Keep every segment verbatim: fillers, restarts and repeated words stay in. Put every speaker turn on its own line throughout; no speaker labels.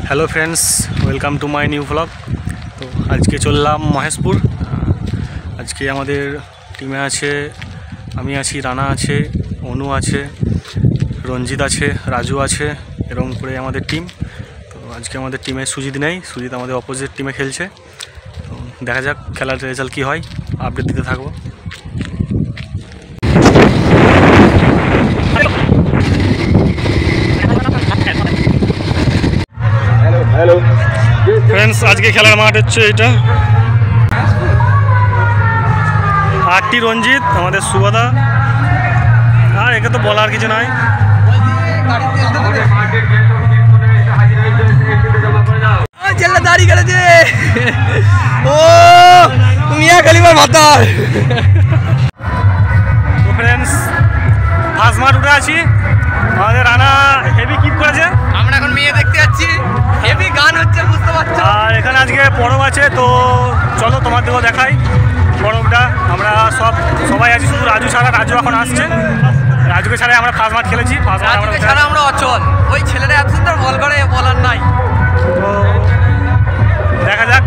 Hello friends, welcome to my new blog. তো আজকে চললাম মহেশপুর। আজকে আমাদের টিমে আছে, আমি আছি, রানা আছে, অনু আছে, রঞ্জিত আছে, রাজু আছে, এরকম করে আমাদের টিম। তো আজকে আমাদের টিমে সুজিত নেই, সুজিত আমাদের অপোজিট টিমে খেলছে। তো দেখা যাক খেলার রেজাল্ট কী হয়, আপডেট দিতে থাকবো। ফ্রেন্ডস, আজকে খেলার মাঠ হচ্ছে এটা। আটটি রঞ্জিত, আমাদের সুবাদা, আর একে তো বলার কিছু নাই। ফ্রেন্ডস, ফার্স্ট মাঠ উঠে আছি। আমাদের রানা হেভি কিক করেছে।
আমরা এখন মেয়ে দেখতে যাচ্ছি, হেভি গান হচ্ছে, বুঝতে পারছো।
আর এখানে আজকে পরব আছে, তো চলো তোমাদেরও দেখাই পরবটা। আমরা সব সবাই আছি, শুধু রাজু ছাড়া। রাজু এখন আসছে, রাজুকে ছাড়াই আমরা ফার্স্ট মাঠ খেলেছি। ফার্স্ট মাঠ
রাজুকে ছাড়া আমরা অচল। ওই ছেলেরা এত সুন্দর বল করে, বলার নাই।
তো দেখা যাক।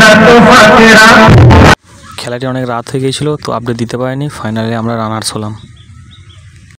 খেলাটি অনেক রাত হয়ে গিয়েছিল, তো আপডেট দিতে পারিনি। ফাইনালি আমরা রানার্স হলাম।